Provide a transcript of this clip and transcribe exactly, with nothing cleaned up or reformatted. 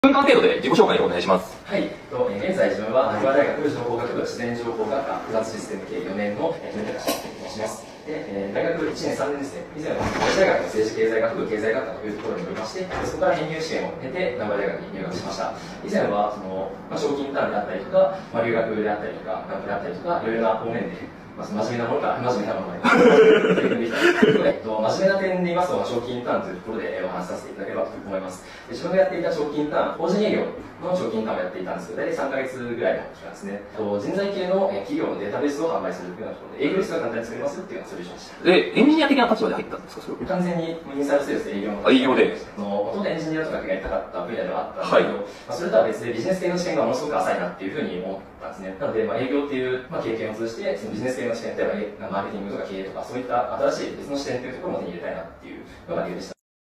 分間程度で自己紹介をお願いします。 はい、とえー、現在自分は筑波大学情報学部自然情報学科複雑システム系よねんの住田隆と申します。で、えー、大学いちねんさんねんですね、以前は東大学の政治経済学部経済学科というところにおりまして、そこから編入試験を経て名古屋大学に入学しました。以前はその、まあ、賞金ターンであったりとか、まあ、留学であったりとか、学部であったりとか、いろいろな方面で、まあ、真面目なものから不真面目なものまで取り組んできたということで、えっと、真面目な点で言いますと、賞金ターンというところでお話しさせていただければと思います。で自分がやっていた賞金ターン、法人営業の賞金ターンをやっていたんですけど、大体さんかげつぐらいの期間ですね。と人材系の企業のデータベースを販売するというようなところで、営業リストが簡単に作れますっていうようなソリューションでした。 で、エンジニア的な立場で入ったんですか、それは。 完全にインサイドセールスで営業の。 営業で。 もともとエンジニアとかがやりたかった分野ではあったんですけど、はい、まあ、それとは別でビジネス系の視点がものすごく浅いなっていうふうに思ったんですね。なので、まあ、営業っていう、まあ、経験を通じて、そのビジネス系の視点、例えばマーケティングとか経営とか、そういった新しい別の視点というところも手に入れたいなっていうのが理由でした。